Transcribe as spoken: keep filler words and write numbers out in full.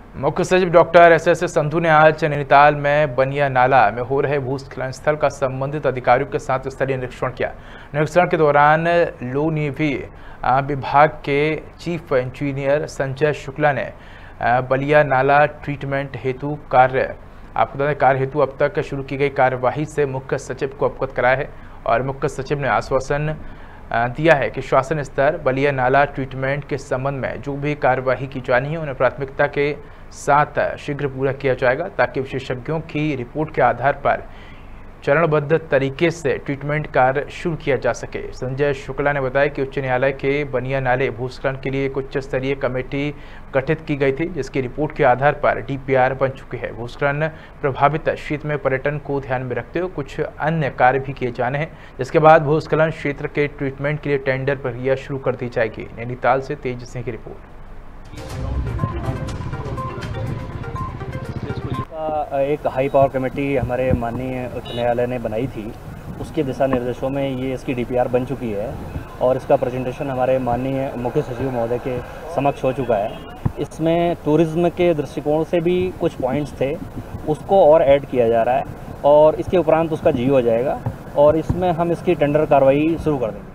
मुख्य सचिव doctor S S Sandhu ने आज नैनीताल में बनिया नाला में हो रहे भूस्खलन स्थल का संबंधित अधिकारियों के साथ स्तरीय निरीक्षण किया। निरीक्षण के दौरान लो नेवी विभाग के चीफ इंजीनियर संजय शुक्ला ने बलिया नाला ट्रीटमेंट हेतु कार्य आपको बता दें कार्य हेतु अब तक शुरू की गई कार्यवाही से मुख्य सचिव को अवगत कराया है और मुख्य सचिव ने आश्वासन दिया है कि शासन स्तर बलिया नाला ट्रीटमेंट के संबंध में जो भी कार्यवाही की जानी है उन्हें प्राथमिकता के साथ शीघ्र पूरा किया जाएगा ताकि विशेषज्ञों की रिपोर्ट के आधार पर चरणबद्ध तरीके से ट्रीटमेंट कार्य शुरू किया जा सके। संजय शुक्ला ने बताया कि उच्च न्यायालय के बनिया नाले भूस्खलन के लिए एक उच्च स्तरीय कमेटी गठित की गई थी जिसकी रिपोर्ट के आधार पर डी पी आर बन चुकी है। भूस्खलन प्रभावित क्षेत्र में पर्यटन को ध्यान में रखते हुए कुछ अन्य कार्य भी किए जाने हैं, जिसके बाद भूस्खलन क्षेत्र के ट्रीटमेंट के लिए टेंडर प्रक्रिया शुरू कर दी जाएगी। नैनीताल से तेज सिंह की रिपोर्ट। एक हाई पावर कमेटी हमारे माननीय उच्च न्यायालय ने बनाई थी, उसके दिशा निर्देशों में ये इसकी डी पी आर बन चुकी है और इसका प्रेजेंटेशन हमारे माननीय मुख्य सचिव महोदय के समक्ष हो चुका है। इसमें टूरिज्म के दृष्टिकोण से भी कुछ पॉइंट्स थे, उसको और ऐड किया जा रहा है और इसके उपरांत उसका जी हो जाएगा और इसमें हम इसकी टेंडर कार्रवाई शुरू कर देंगे।